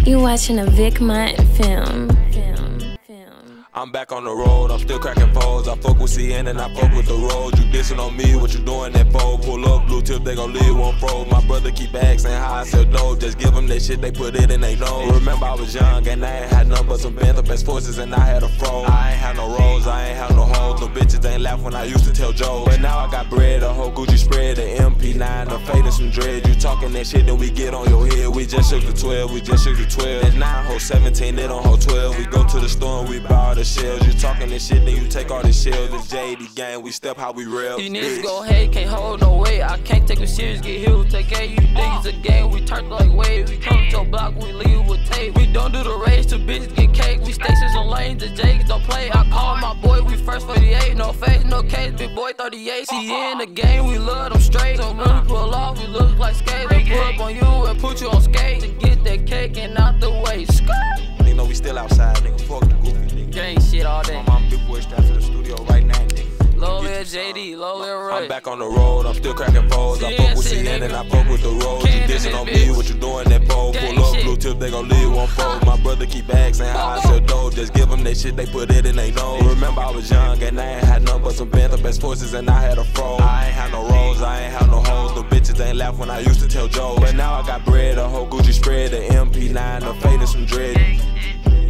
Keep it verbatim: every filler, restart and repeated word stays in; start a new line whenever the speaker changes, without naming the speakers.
You watching a Vic Mont film. Film. Film.
I'm back on the road, I'm still cracking foes. I fuck with C N and I fuck with the road. You dissing on me, what you doing that for? Pull up, blue tip, they gon' leave one froze. My brother keep asking how I sell dope. Just give them that shit, they put it in they nose. Remember I was young and I ain't had nothing but some bent up as forces and I had a fro. I ain't had no rolls, I ain't had no hoes. No bitches ain't laugh when I used to tell Joe. But now I got bread, a whole Gucci spread, an M P nine, a fade and some dread. You talking that shit, then we get on your head. We just shook the twelve, we just shook the twelve. That's nine, hold seventeen, it don't hold twelve. We go to the store and we buy all the shells. You talking that shit, then you take all the shells. The J D gang, we step how we rail.
These niggas go hate, can't hold no weight. I can't take them serious, get hit with take A. You think it's a game, we turn like waves. We come to your block, we leave with tape. We don't do the race, the bitches get cake. We stations on lanes, the J's don't play. I call my boy, we first forty-eight. No face, no case, big boy thirty-eight. See in the game, we love them straight. So when we pull off, we look like skates. We pull up on you and put you on skate to get that cake and out the way.
Nigga know we still outside, nigga. Fuck the goofy nigga.
Gang shit all day.
My mom big boy strapped to the studio right now, nigga.
Low Lil J D, low Lil Roy.
I'm back on the road, I'm still cracking foes. I fuck with C N and I fuck with the road. You dissing on me, what you doing that for? Pull up, blue tip, they gon' leave one fold. My brother keep asking how I sell dope. Just give them that shit, they put it in they nose. Remember I was young and I ain't had nothing but some bent up as forces and I had a fro. I ain't had no rolls, I ain't had no hoes. No bitches ain't laugh when I used to tell Joe. But now I got bread, a whole Gucci spread, an M P nine, a fade and some dread.